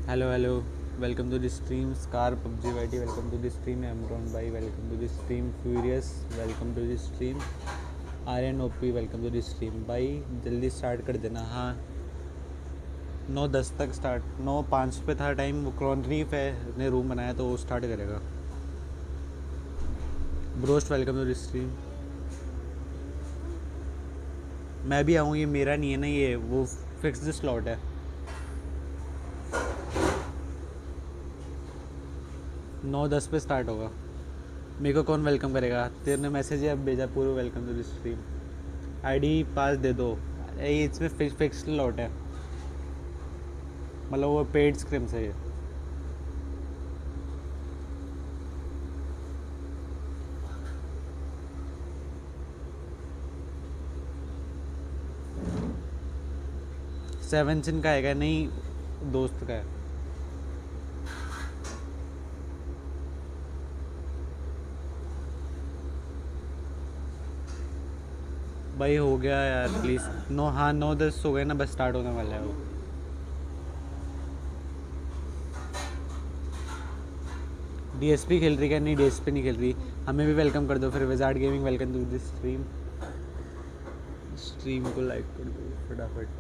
Hello, hello. Welcome to the stream. Scar PUBG YT. Welcome to the stream. Amron Bhai. Welcome to the stream. Furious. Welcome to the stream. Aryan OP. Welcome to the stream. भाई जल्दी start कर देना. हाँ 9:10 तक start. 9:05 पे था time. वो क्रॉनरीफ है, ने रूम बनाया तो वो स्टार्ट करेगा. ब्रोस्ट वेलकम टू द स्ट्रीम. मैं भी आऊँ. ये मेरा नहीं है ना, ये वो फिक्स्ड स्लॉट है. 9:10 पे स्टार्ट होगा. मेरे को कौन वेलकम करेगा? तेरे ने मैसेज ही अब भेजा पूरा. Welcome to the stream. ID pass दे दो. ये इसमें फिक्स स्लॉट है, मतलब वो पेड स्क्रिम्स है ये. सेवनचिन का है नहीं, दोस्त का है. भाई हो गया यार प्लीज़. 9:10 हो गए ना, बस स्टार्ट होने वाला है वो. डीएसपी खेल रही क्या? नहीं डीएसपी नहीं खेल रही. हमें भी वेलकम कर दो फिर. Wizard gaming welcome to this stream. Stream को लाइक कर दो फटाफट.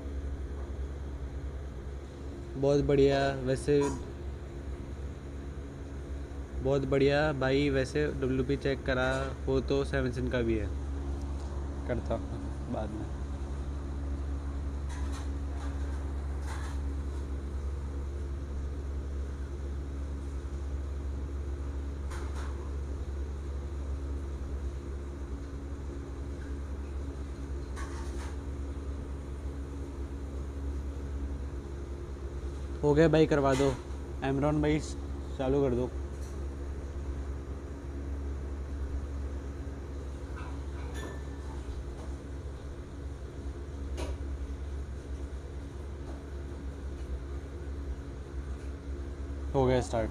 बहुत बढ़िया वैसे, बहुत बढ़िया भाई. वैसे WP चेक करा हो तो सेवनचिन का भी है. करता हूँ बाद में. हो गया भाई, करवा दो. एमरॉन भाई चालू कर दो. हो गया start.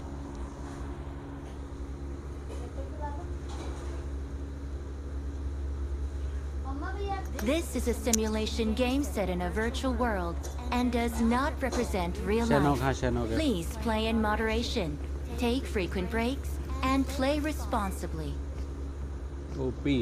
This is a simulation game set in a virtual world and does not represent real शैनोक. हाँ life. शैनोक है. Please play in moderation, take frequent breaks, and play responsibly. OP.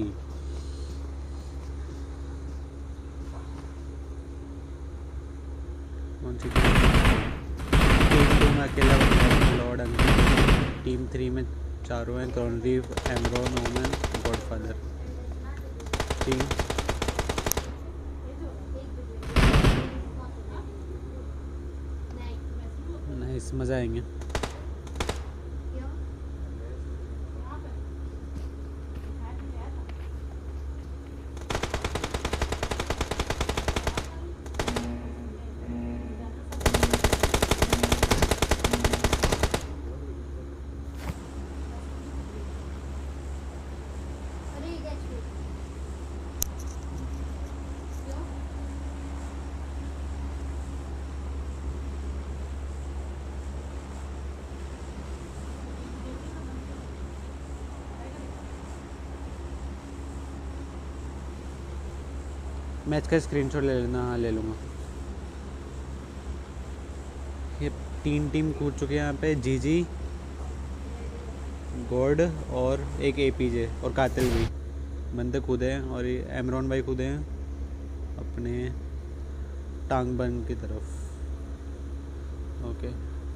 कौन सी टीम 2 में अकेला बंदा है? लॉर्ड अंकित. टीम 3 में चारों हैं. क्रॉनरीफ, एमरॉन, ओमन, गॉडफादर. टीम नाइस, मज़ा आएंगे. मैच का स्क्रीनशॉट ले लेना. हाँ ले लूँगा. ये 3 टीम कूद चुके हैं यहाँ पे. जीजी, गॉड और एक एपीजे और कातिल भी बंदे कूदे हैं. और ये एमरॉन भाई कूदे हैं अपने टांग बन की तरफ. ओके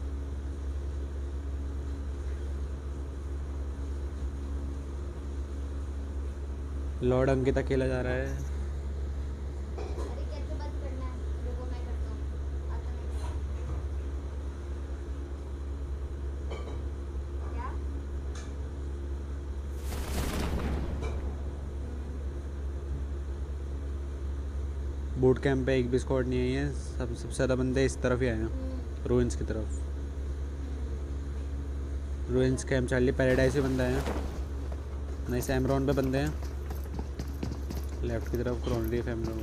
लॉर्ड अंकित अकेला जा रहा है. बूट कैंप पे एक भी स्क्वाड नहीं आई है. सबसे ज़्यादा बंदे इस तरफ ही आए हैं, रूइंस की तरफ. रूइंस कैंप चार्ली पैराडाइज में बंदा है. नहीं एमरॉन पे बंदे हैं लेफ्ट की तरफ. क्रॉनरीफ, एमरॉन.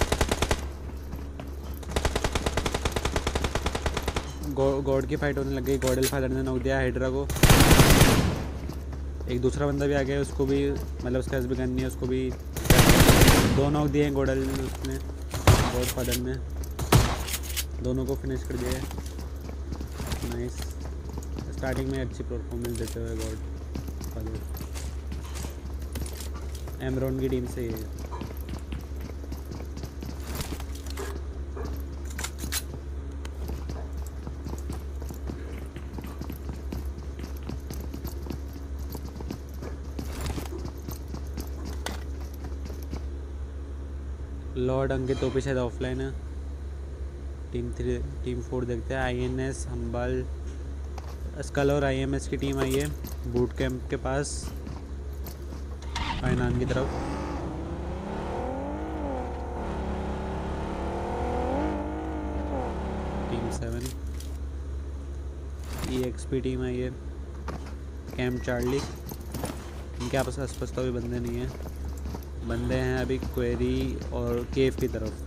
गॉड की फाइट होने लग गई. गॉडल फादर ने नॉक दिया हाइड्रा को. एक दूसरा बंदा भी आ गया, उसको भी मतलब उसके पास भी गन नहीं है, उसको भी 2 नॉक दिए हैं गॉडल उसने. गॉड फादर ने दोनों को फिनिश कर दिया है. नाइस। स्टार्टिंग में अच्छी परफॉर्मेंस देते हुए गॉड फादर एमरॉन की टीम से ही है। लॉर्ड अंकित ओपी शायद ऑफलाइन है। टीम 4 देखते हैं। आईएनएस हम्बाल स्कल और आईएमएस की टीम आई है बूट कैंप के पास फाइनान की तरफ। टीम 7 EXP टीम आई है कैंप चार्ली। इनके आपस आसपास तो अभी बंदे नहीं हैं, बंदे हैं अभी क्वेरी और केव की तरफ।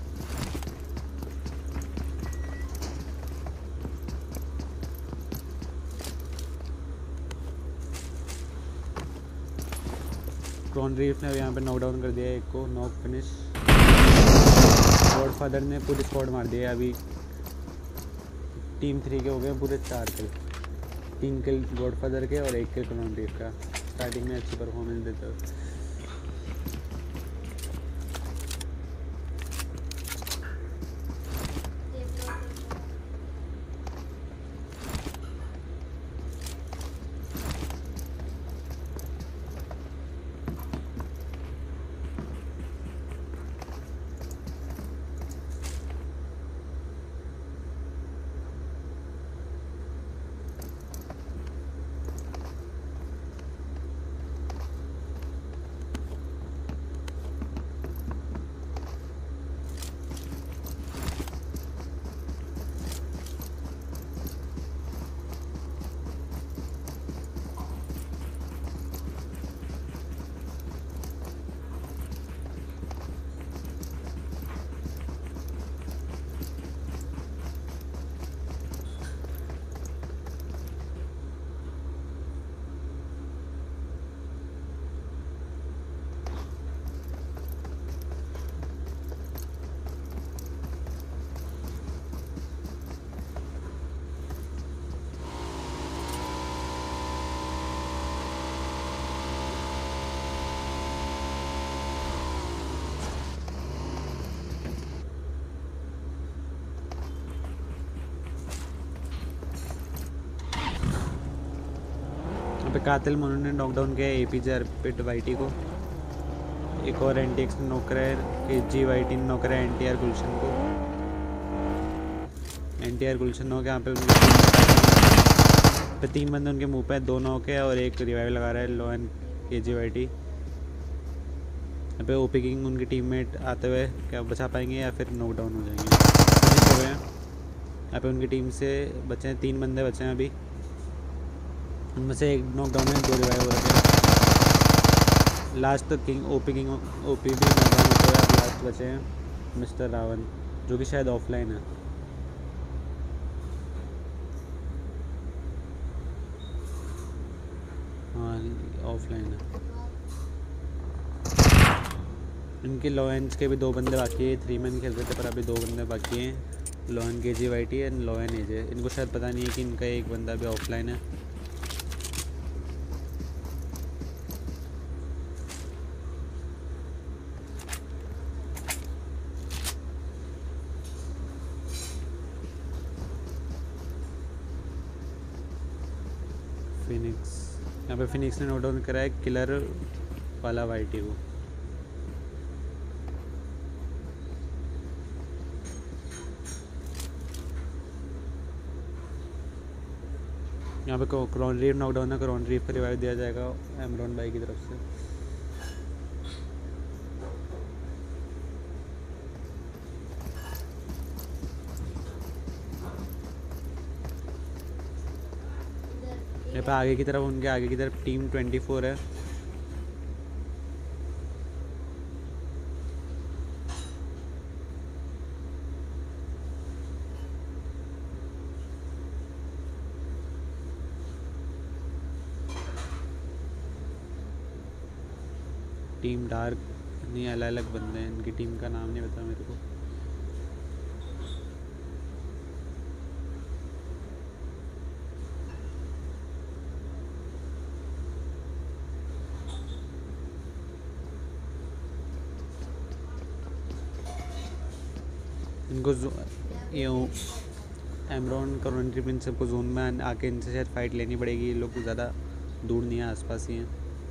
क्रॉन रीफ ने यहाँ पे नॉक डाउन कर दिया है एक को, नॉक फिनिश। गॉडफादर ने पूरी स्क्वाड मार दिया है अभी। टीम 3 के हो गए पूरे 4 किल, 3 किल गॉडफादर के और 1 किल क्रॉन रीफ का। स्टार्टिंग में अच्छी परफॉर्मेंस देते हुए। पे कातिल मनु ने नॉकडाउन किया APJ अर्पित वाईटी को। एक और NTX ने नॉक करा है, KG वाईटी ने नॉक करा है NTR गुलशन को। NTR गुलशन नॉक यहाँ पे उनके 3 बंदे उनके मुंह पे, 2 नॉक है और 1 रिवाइव लगा रहा है लो एंड KG वाईटी। यहाँ पे ओपी किंग उनकी टीममेट आते हुए क्या बचा पाएंगे या फिर नॉकडाउन हो जाएंगे। हो गए यहाँ पे उनकी टीम से बचे हैं 3 बंदे बचे हैं अभी, उनमें से 1 नॉकडाउन है, 2 रिवाइव हो रखे हैं। लास्ट किंग ओपी भी नॉकडाउन होते हुए अब लास्ट बचे हैं मिस्टर रावण, जो कि शायद ऑफलाइन है। हाँ ऑफलाइन है। इनके लॉयंस के भी 2 बंदे बाकी है, 3 मैन खेल रहे थे पर अभी 2 बंदे बाकी हैं, Lion KG YT and Lion AJ. इनको शायद पता नहीं है कि इनका एक बंदा अभी ऑफलाइन है। फिनिक्स यहाँ पे फिनिक्स ने नोट डाउन करा है किलर वाला वाईटी को। यहाँ पे क्रॉन रीफ नॉकडाउन है, क्रॉन रीफ पर रिवाइव दिया जाएगा एमरॉन भाई की तरफ से। यहाँ पे आगे की तरफ उनके आगे की तरफ टीम 24 है। टीम डार्क नहीं, अलग अलग बंदे हैं, इनकी टीम का नाम नहीं पता मेरे को। इनको ये एमरॉन करोनरी प्रिंस सबको जोन में आके इनसे शायद फाइट लेनी पड़ेगी। ये लोग ज़्यादा दूर नहीं है, आसपास ही हैं।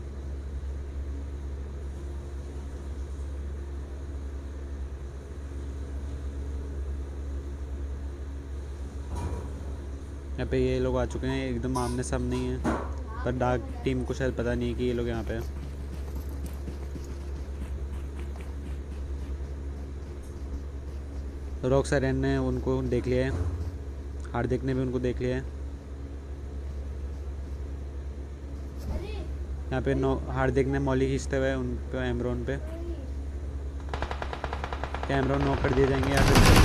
यहाँ पे ये लोग आ चुके हैं, एकदम आमने सामने ही है, पर डार्क टीम को शायद पता नहीं है कि ये लोग यहाँ पे हैं। रॉक साइरन ने उनको देख लिया है, हार्दिक ने भी उनको देख लिया है। यहाँ पे हार्दिक ने मॉली खींचते हुए उन पे एमरॉन पे, क्या एमरॉन नॉक कर दिए जाएंगे या फिर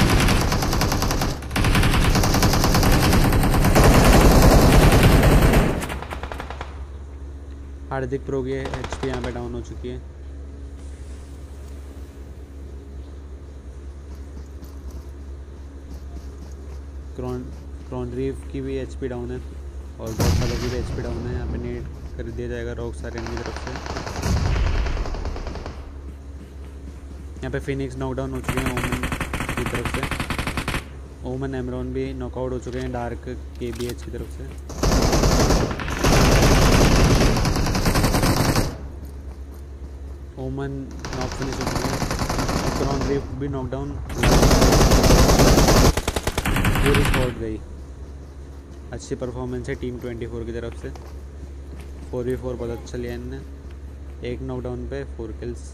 हार्दिक प्रो की HP यहाँ पे डाउन हो चुकी है। क्रॉनरीव की भी HP डाउन है और बहुत सारे की भी HP डाउन है। यहाँ पे नेट कर दिया जाएगा रॉक साइरन की तरफ से। यहाँ पे फिनिक्स नॉकडाउन हो चुके हैं ओमन की तरफ से। ओमन एमरॉन भी नॉकआउट हो चुके हैं डार्क KBH की तरफ से। ओमन नॉक फिनिश हो चुके हैं। क्रॉनरीव भी नॉकडाउन, पूरी स्पॉट गई। अच्छी परफॉर्मेंस है टीम 24 की तरफ से। 4v4 बहुत अच्छा लिया इनने। एक नॉकडाउन पे 4 किल्स,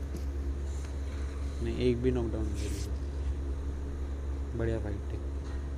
नहीं एक भी नॉकडाउन नहीं। बढ़िया फाइट थी।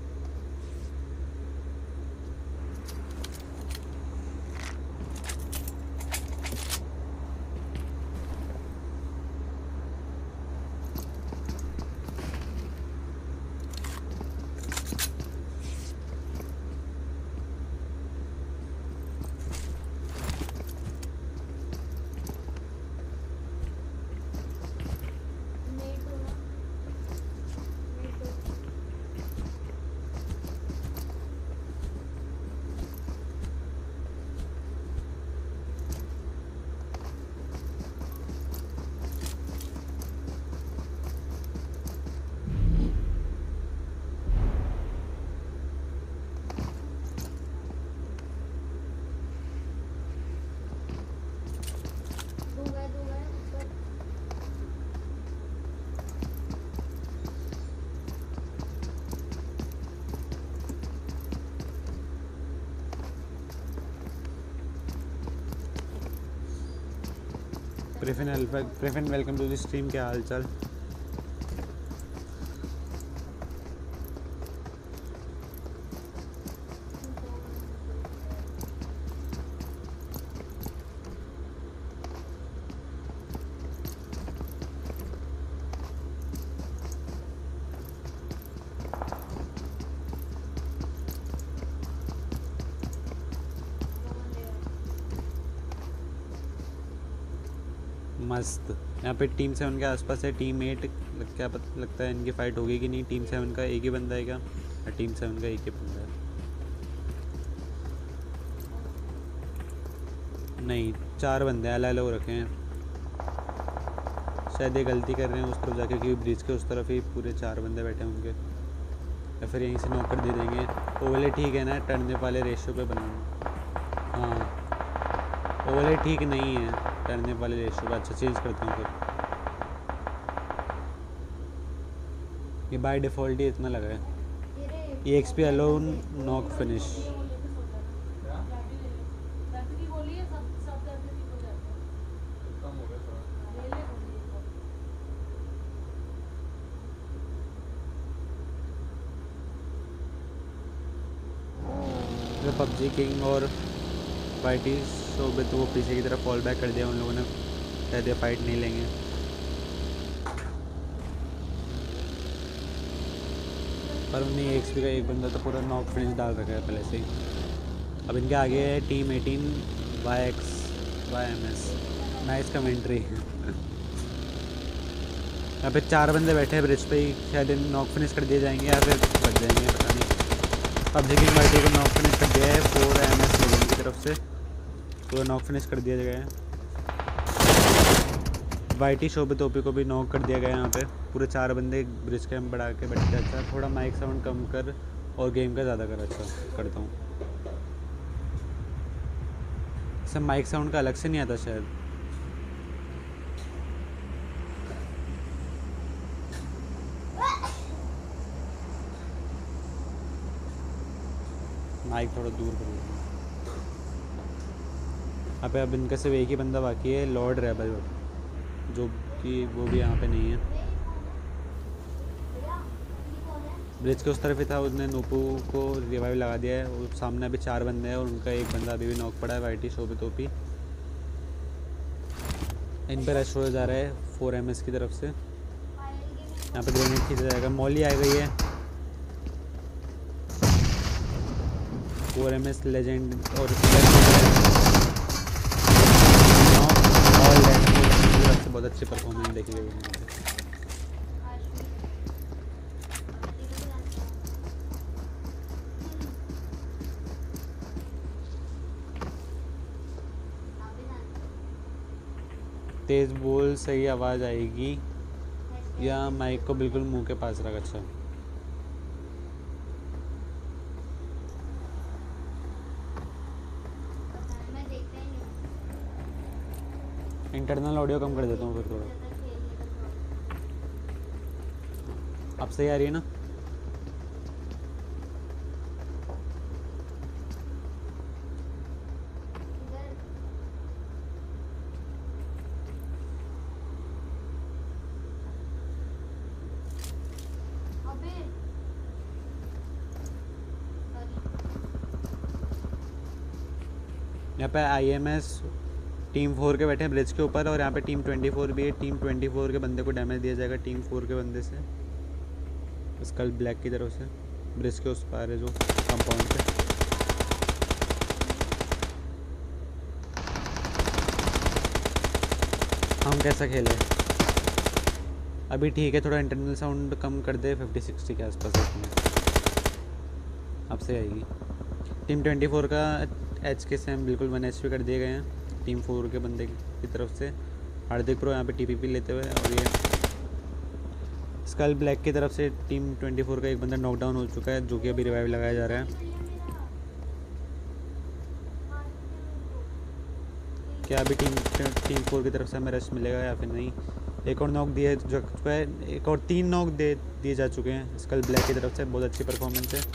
प्रेफिन वेलकम टू द स्ट्रीम। क्या हाल चाल? मस्त। यहाँ पे टीम 7 के आसपास है। टीम 8 क्या पता लगता है इनकी फ़ाइट होगी कि नहीं। टीम 7 का एक ही बंदा है क्या? और टीम 7 का एक ही बंदा है? नहीं, 4 बंदे अलग अलग रखे हैं। शायद ये गलती कर रहे हैं उस तरफ जाके, क्योंकि ब्रिज के उस तरफ ही पूरे 4 बंदे बैठे होंगे, या फिर यहीं से नॉक कर दे देंगे। ओवले ठीक है ना, टर्न वाले रेशियो पे बनाना। हाँ, ओवले ठीक नहीं है टर्न वाले रेशियो पे। अच्छा, चेंज करता हूँ फिर। ये बाय डिफ़ॉल्ट ही इतना लगा है। ये XP alone knock finish. PUBG king और पार्टी शोबे तो वो पीछे की तरफ फॉल बैक कर दिया उन लोगों ने। शायद ये फाइट नहीं लेंगे। पर उन्हें XP का एक बंदा तो पूरा नॉक फिनिश डाल रखा है पहले से ही। अब इनके आगे है टीम 18 YX/MS। Nice commentary. यहाँ पे 4 बंदे बैठे हैं ब्रिज पे ही। शायद इन नॉक फिनिश कर दिए जाएंगे या फिर बच जाएंगे, पता नहीं। PUBG किंग पार्टी को नॉक फिनिश कर दिया है 4MS लोगों की तरफ से। पूरा नॉक फिनिश कर दिया गया है। YT शोबे टोपी को भी नॉक कर दिया गया है यहाँ पे। पूरे 4 बंदे ब्रिज के हम बढ़ा के बैठते। अच्छा थोड़ा माइक साउंड कम कर और गेम का ज़्यादा कर। अच्छा करता हूँ। सब माइक साउंड का अलग से नहीं आता शायद। माइक थोड़ा दूर कर लूँगा। अब इनका सिर्फ एक ही बंदा बाकी है, लॉर्ड रेबल, जो कि वो भी यहाँ पे नहीं है। ब्रिज के उस तरफ ही था, उसने नूपू को रिवाइव लगा दिया है। और सामने अभी 4 बंदे हैं और उनका एक बंदा अभी भी नॉक पड़ा है, वाइटी शोभित ओपी। इन पर रश हो जा रहा है 4MS की तरफ से। यहाँ पे ग्रेनेड खींचा जाएगा, मॉली आ गई है। 4MS लेजेंड और बहुत अच्छी परफॉर्मेंस देखी गई है। तेज़ बोल, सही आवाज़ आएगी या माइक को बिल्कुल मुंह के पास रख। अच्छा इंटरनल ऑडियो कम कर देता हूँ फिर थोड़ा। अब सही आ रही है ना? यहाँ पे IMS टीम 4 के बैठे हैं ब्रिज के ऊपर, और यहाँ पे टीम 24 भी है। टीम 24 के बंदे को डैमेज दिया जाएगा टीम 4 के बंदे से, स्कल ब्लैक की तरफ से। ब्रिज के उस पार है जो कंपाउंड पे। हम कैसा खेले अभी? ठीक है, थोड़ा इंटरनल साउंड कम कर दे, 50-60 के आसपास अब से आएगी। टीम 24 का HK से हम बिल्कुल 1 HP कर दिए गए हैं टीम 4 के बंदे की तरफ से। हार्दिक प्रो यहाँ पे TPP लेते हुए, और ये स्कल ब्लैक की तरफ से टीम 24 का एक बंदा नॉकडाउन हो चुका है, जो कि अभी रिवाइव लगाया जा रहा है। क्या अभी टीम 4 की तरफ से हमें रश मिलेगा या फिर नहीं? एक और नॉक दिए जो है, एक और 3 नॉक दिए जा चुके हैं स्कल ब्लैक की तरफ से। बहुत अच्छी परफॉर्मेंस है,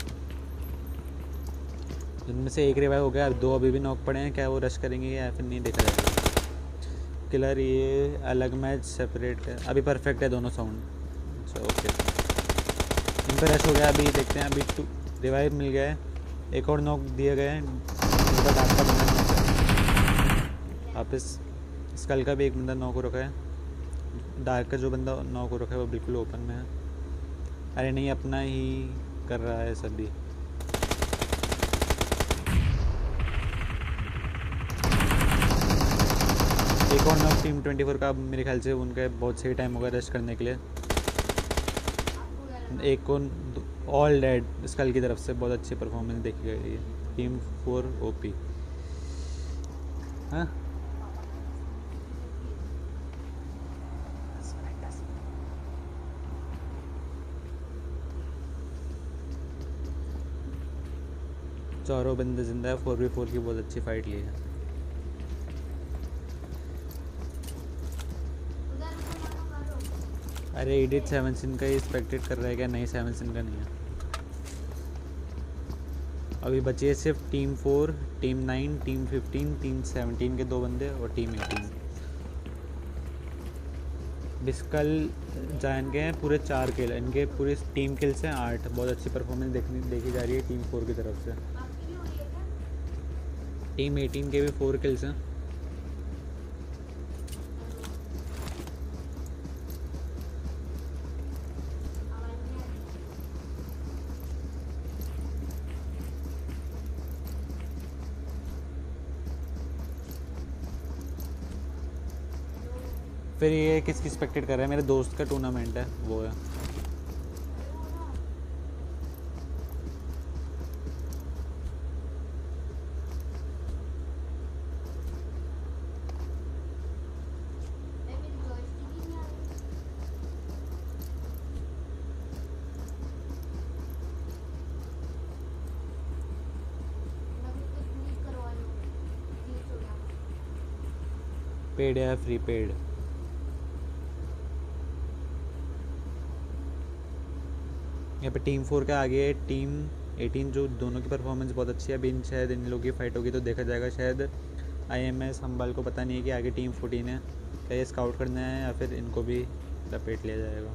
जिनमें से एक रिवाइव हो गया, अब 2 अभी भी नॉक पड़े हैं। क्या वो रश करेंगे या फिर नहीं, देखा जाएगा। किलर ये अलग मैच सेपरेट है, अभी परफेक्ट है दोनों साउंड। अच्छा ओके, इन पर रश हो गया, अभी देखते हैं। अभी 2 रिवाइव मिल गया है, एक और नॉक दिए गए हैं। उनका डार्क का बंदा वापस, स्कल का भी एक बंदा नॉक हो रखा है। डार्क का जो बंदा नॉक हो रखा है वो बिल्कुल ओपन में है। अरे नहीं, अपना ही कर रहा है सभी। एक और नॉक टीम 24 का, मेरे ख्याल से उनका बहुत सही टाइम होगा रश करने के लिए। एक को ऑल डेड स्कल की तरफ से बहुत अच्छी परफॉर्मेंस देखी गई है टीम 4 OP। हाँ चारों बंदे जिंदा है, 4v4 की बहुत अच्छी फाइट ली है। अरे एडिट 7 सिन का ही एक्सपेक्टेड कर रहा है क्या? नहीं, 7 सिन का नहीं है। अभी बचे सिर्फ टीम 4, टीम 9, टीम 15, टीम 17 के 2 बंदे और टीम 18। बिस्कल जान के हैं पूरे 4 किल, इनके पूरे टीम किल्स हैं 8। बहुत अच्छी परफॉर्मेंस देखी जा रही है टीम 4 की तरफ से। टीम 18 के भी 4 किल्स हैं। फिर ये किसकी एक्सपेक्टेड कर रहा है? मेरे दोस्त का टूर्नामेंट है, वो है। पेड या फ्री पेड? यहाँ पे टीम 4 के आगे टीम 18 जो दोनों की परफॉर्मेंस बहुत अच्छी है। अभी शायद इन लोगों की फाइट होगी तो देखा जाएगा। शायद IMS संभाल को पता नहीं है कि आगे टीम 14 है, क्या ये स्काउट करना है या फिर इनको भी लपेट लिया जाएगा।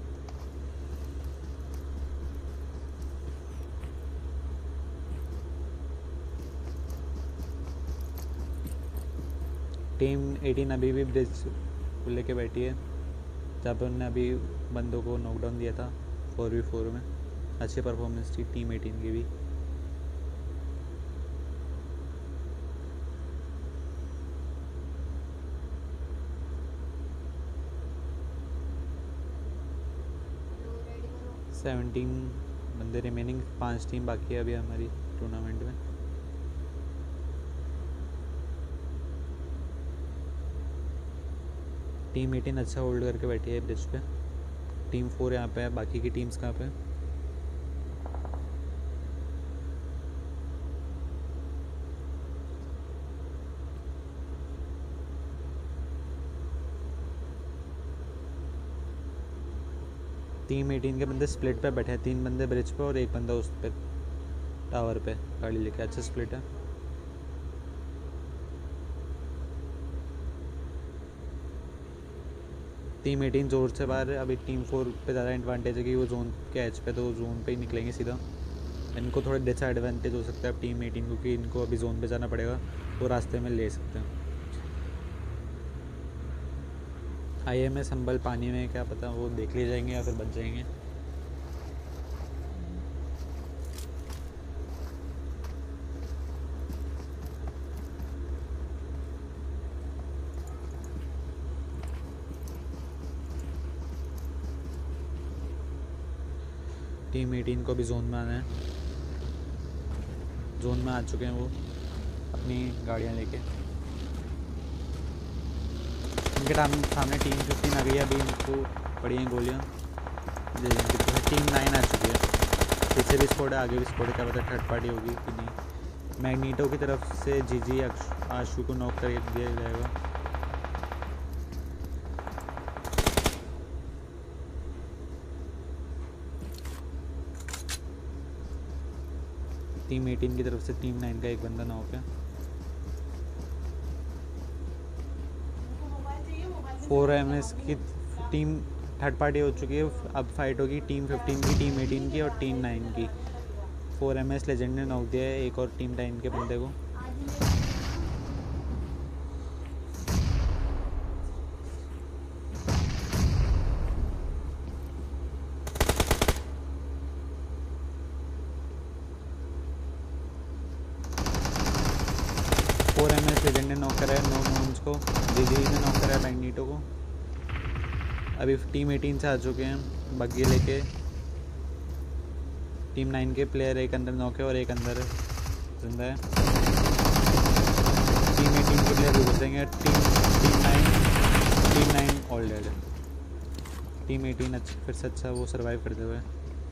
टीम 18 अभी भी ब्रिज को लेके बैठी है, जहाँ पर उन्होंने अभी बंदों को नॉकडाउन दिया था 4v4 में। अच्छी परफॉर्मेंस थी टीम 18 की भी। सेवनटीन बंदे रिमेनिंग, 5 टीम बाकी है अभी हमारी टूर्नामेंट में। टीम 18 अच्छा होल्ड करके बैठी है ब्रिज पे। टीम 4 यहाँ पे है, बाकी की टीम्स कहाँ पे? टीम 18 के बंदे स्प्लिट पे बैठे हैं, 3 बंदे ब्रिज पे और 1 बंदा उस पे टावर पे गाड़ी लेके। अच्छा स्प्लिट है। टीम 18 जोर से बाहर है। अभी टीम 4 पे ज़्यादा एडवांटेज है कि वो जोन के एज पे, तो जोन पे ही निकलेंगे सीधा। इनको थोड़ा डिसएडवांटेज हो सकता है अब टीम 18 को, कि इनको अभी जोन पे जाना पड़ेगा, वो रास्ते में ले सकते हैं। IMS संभल पानी में, क्या पता वो देख लिए जाएंगे या फिर बच जाएंगे। टीम 18 को भी जोन में आना है। जोन में आ चुके हैं वो अपनी गाड़ियाँ लेके। इनके सामने टीम 15 आ गई है, अभी इनको पड़ी हैं गोलियाँ। टीम 9 आ चुकी है। पीछे भी स्क्वाड है, आगे भी स्क्वाड है, क्या पता थर्ड पार्टी होगी कि नहीं। मैग्नीटो की तरफ से जीजी आशु को नॉक कर दिया जाएगा। टीम 18 की तरफ से टीम 9 का एक बंदा नॉक है। 4MS की टीम थर्ड पार्टी हो चुकी है। अब फाइट होगी टीम 15 की, टीम 18 की और टीम 9 की। 4MS लेजेंड ने नॉक दिया है एक और टीम 9 के बंदे को। लेजेंड ने नॉक करा है नो मोन्स को, जीजी ने नॉक करा है मैग्नीटो को। अभी टीम 18 से आ चुके हैं बग्गी लेके। टीम 9 के प्लेयर एक अंदर नॉक है और एक अंदर जिंदा है। टीम 18 के प्लेयर भी घुसेंगे। टीम 9 ऑल डेड है। टीम 18 अच्छा फिर से अच्छा वो सर्वाइव करते हुए।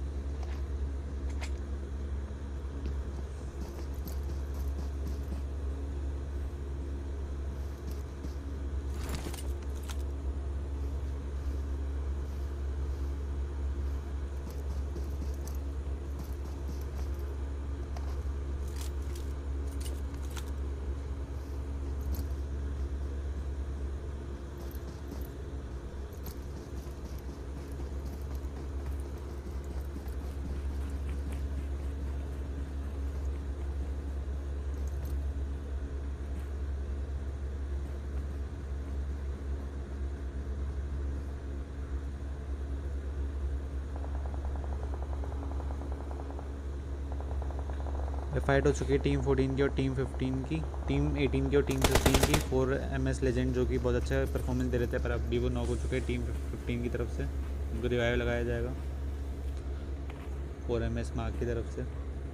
फाइट हो चुकी है टीम 14 की और टीम 15 की, टीम 18 की और टीम 15 की। 4MS लेजेंड जो कि बहुत अच्छा परफॉर्मेंस दे रहे थे, पर अब भी वो नॉक हो चुके हैं टीम 15 की तरफ से। उनको रिवाइव लगाया जाएगा 4MS मार्क की तरफ से।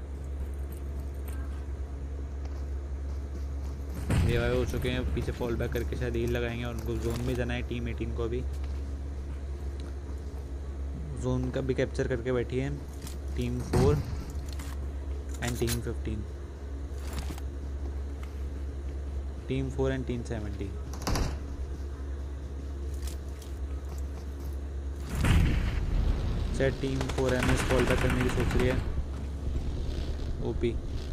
रिवाइव हो चुके हैं, पीछे फॉल बैक करके शायद हील लगाएंगे और उनको जोन में जाना है टीम 18 को। अभी जोन का भी कैप्चर करके बैठी है team 4 and team 15, team 4 and team 17। शायद टीम 4MS कॉल बैक करने की सोच रही है। ओपी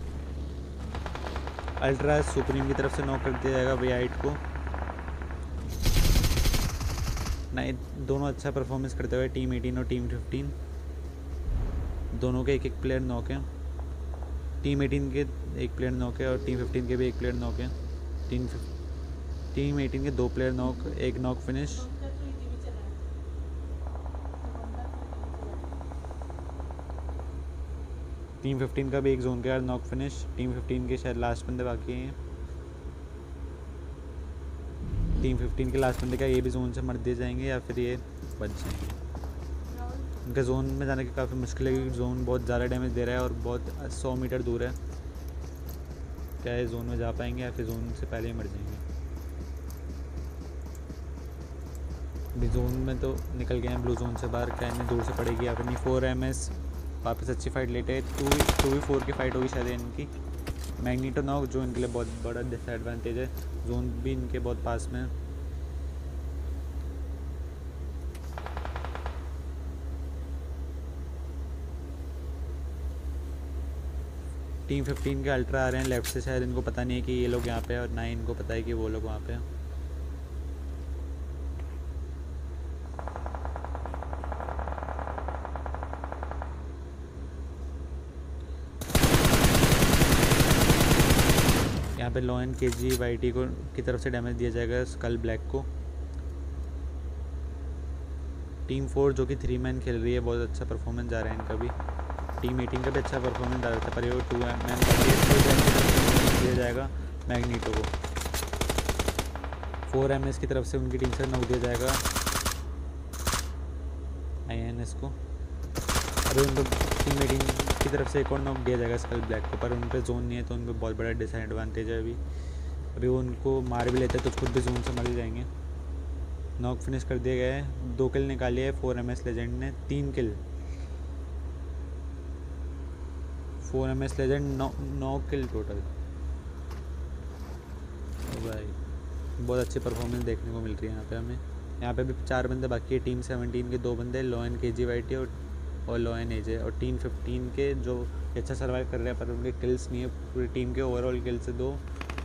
अल्ट्रा सुप्रीम की तरफ से नॉक कर दिया जाएगा V8 को। नहीं, दोनों अच्छा परफॉर्मेंस करते हुए टीम 18 और टीम 15 दोनों के एक प्लेयर नॉक हैं। टीम 18 के एक प्लेयर नॉक है और टीम 15 के भी एक प्लेयर नॉक है। टीम 18 के 2 प्लेयर नॉक, एक नॉक फिनिश। टीम 15 का भी एक जोन के यार नॉक फिनिश। टीम 15 के शायद लास्ट बंदे बाकी हैं। टीम 15 के लास्ट बंदे का ये भी जोन से मर दिए जाएंगे या फिर ये बच जाएंगे। उनका जोन में जाने की काफ़ी मुश्किल है क्योंकि जोन बहुत ज़्यादा डैमेज दे रहा है और बहुत 100 मीटर दूर है। क्या ये जोन में जा पाएंगे या फिर जोन से पहले ही मर जाएंगे। अभी जोन में तो निकल गए हैं ब्लू जोन से बाहर। क्या इन्हें दूर से पड़ेगी या फिर नहीं। 4MS वापस अच्छी फाइट लेते हैं। 2v4 की फाइट होगी शायद इनकी। मैग्नीटो नॉक जो इनके लिए बहुत बड़ा डिसएडवांटेज है। जोन भी इनके बहुत पास में है। टीम 15 के अल्ट्रा आ रहे हैं लेफ्ट से। शायद इनको पता नहीं है कि ये लोग यहाँ पे हैं और ना ही इनको पता है कि वो लोग वहाँ पे हैं। यहाँ पे लॉयन KG-YT को की तरफ से डैमेज दिया जाएगा स्कल ब्लैक को। टीम 4 जो कि 3 मैन खेल रही है, बहुत अच्छा परफॉर्मेंस जा रहा है इनका भी। टीम 18 का भी अच्छा परफॉर्मेंस जा रहा था पर ये 2 मैन दिया जाएगा मैग्नीटो को। 4MS की तरफ से उनकी टीम से नॉक दिया जाएगा INS को। अभी उनको टीम 18 की तरफ से एक और नॉक दिया जाएगा स्कल ब्लैक को, पर उन पे जोन नहीं है तो उन पे बहुत बड़ा डिसएडवांटेज है। अभी वो उनको मार भी लेते हैं तो खुद भी जोन से मर जाएंगे। नॉक फिनिश कर दिए गए हैं। 2 किल निकाली है 4MS लेजेंड ने। 3 किल 4MS लेजेंड 9 किल टोटल। भाई बहुत अच्छी परफॉर्मेंस देखने को मिल रही है यहाँ पे हमें। यहाँ पे भी 4 बंदे बाकी है। टीम 17 के 2 बंदे लॉयन KG-YT और लॉयन AJ। और टीम 15 के जो अच्छा सर्वाइव कर रहे हैं पर उनके किल्स नहीं है। पूरी टीम के ओवरऑल किल से 2।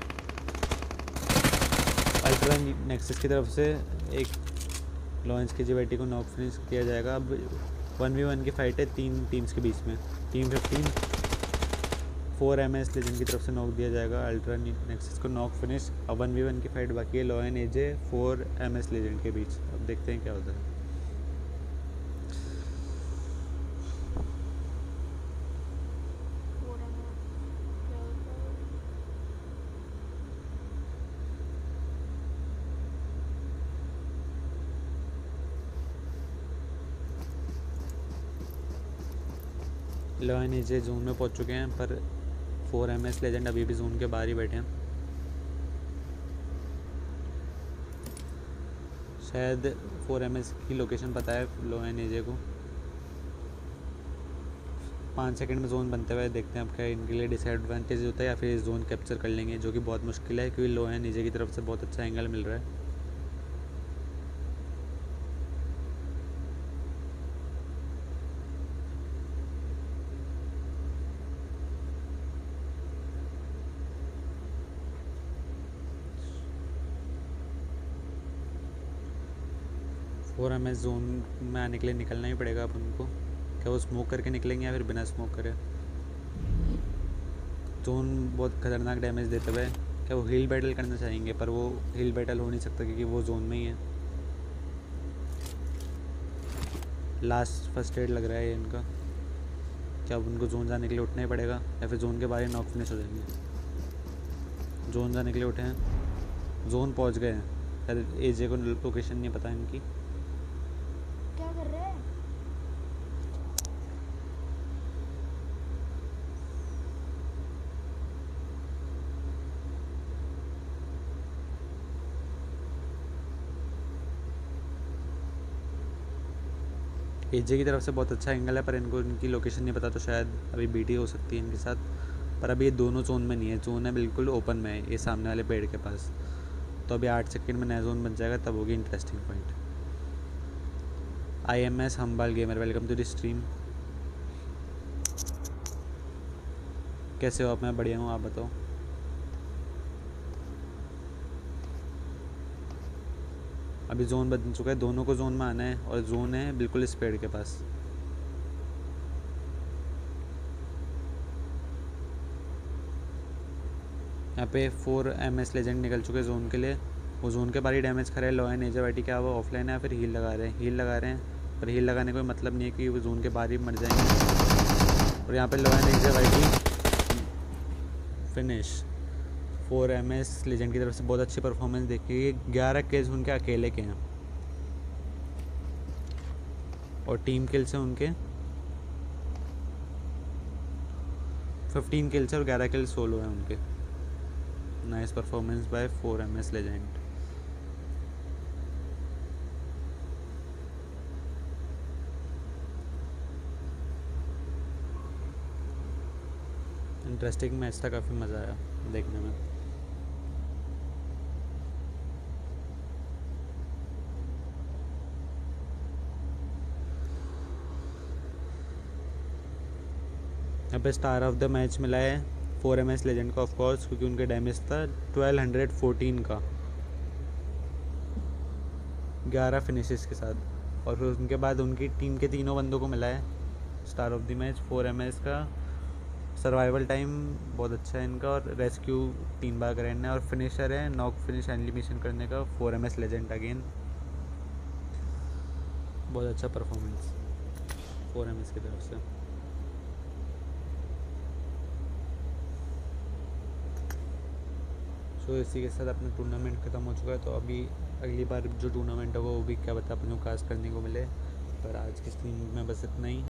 अल्ट्रा नेक्सस की तरफ से एक लॉयन KG-YT को नॉक फिनिश किया जाएगा। अब 1v1 की फाइट है 3 टीम्स के बीच में। टीम 15 4MS लेजेंड की तरफ से नॉक दिया जाएगा अल्ट्रा नेक्सस को नॉक फिनिश। अब 1v1 की फाइट बाकी है लॉयन AJ 4MS लेजेंड के बीच। अब देखते हैं क्या होता है। लॉयन AJ जोन में पहुंच चुके हैं पर 4MS लेजेंड अभी भी जोन के बाहर ही बैठे हैं। शायद 4MS की लोकेशन पता है लॉयन AJ को। 5 सेकंड में जोन बनते हुए देखते हैं अब क्या इनके लिए डिसएडवांटेज होता है या फिर जोन कैप्चर कर लेंगे, जो कि बहुत मुश्किल है क्योंकि लॉयन AJ की तरफ से बहुत अच्छा एंगल मिल रहा है। और हमें जोन में आने के लिए निकलना ही पड़ेगा अब उनको। क्या वो स्मोक करके निकलेंगे या फिर बिना स्मोक करे। जोन बहुत खतरनाक डैमेज देते हुए क्या वो हील बैटल करना चाहेंगे पर वो हील बैटल हो नहीं सकता क्योंकि वो जोन में ही है। लास्ट फर्स्ट एड लग रहा है इनका। क्या अब उनको जोन जाने के लिए उठना ही पड़ेगा या फिर जोन के बाहर नॉक फिनिश हो जाएंगे। जोन जाने के लिए उठे हैं, जोन पहुंच गए हैं। शायद AJ को लोकेशन नहीं पता इनकी। क्या कर रहे हैं? AJ की तरफ से बहुत अच्छा एंगल है पर इनको इनकी लोकेशन नहीं पता तो शायद अभी BT हो सकती है इनके साथ। पर अभी ये दोनों जोन में नहीं है, जोन है बिल्कुल ओपन में है ये सामने वाले पेड़ के पास। तो अभी 8 सेकंड में नया जोन बन जाएगा तब होगी इंटरेस्टिंग फाइट। IMS हम्बाल gamer welcome to the stream. कैसे हो आप? मैं बढ़िया हूँ, आप बताओ। अभी जोन बदल चुका है, दोनों को जोन में आना है और जोन है बिल्कुल इस पेड़ के पास। यहाँ पे 4 MS लेजेंड निकल चुके हैं जोन के लिए। वो जोन के बाहर ही डैमेज खा रहे हैं। लॉयन एजावाइटी क्या वो ऑफलाइन है या फिर हील लगा रहे हैं? हील लगा रहे हैं, पर हील लगाने का कोई मतलब नहीं है कि वो जोन के बाहर ही मर जाएंगे। और यहाँ पे Lion AJ YT finish. 4 MS legend की तरफ से बहुत अच्छी परफॉर्मेंस देखी। 11 किल्स उनके अकेले के हैं और टीम किल्स हैं उनके 15 किल्स और 11 किल्स सोलो हैं उनके। Nice performance by 4 MS legend. Interesting match था, काफ़ी मज़ा आया देखने में। यहाँ पे स्टार ऑफ द मैच मिला है 4 MS लेजेंड का, ऑफ कोर्स, क्योंकि उनके डैमेज था 1214 का 11 फिनिशेस के साथ। और फिर उनके बाद उनकी टीम के तीनों बंदों को मिला है star of the match 4 MS का। सर्वाइवल टाइम बहुत अच्छा है इनका और रेस्क्यू 3 बार करने और फिनिशर है नॉक फिनिश एनिमेशन करने का 4 MS लेजेंड अगेन। बहुत अच्छा परफॉर्मेंस 4 MS की तरफ से। तो इसी के साथ अपना टूर्नामेंट ख़त्म हो चुका है। तो अभी अगली बार जो टूर्नामेंट होगा वो भी क्या पता अपने को कास्ट करने को मिले। पर आज की स्ट्रीम में बस इतना ही।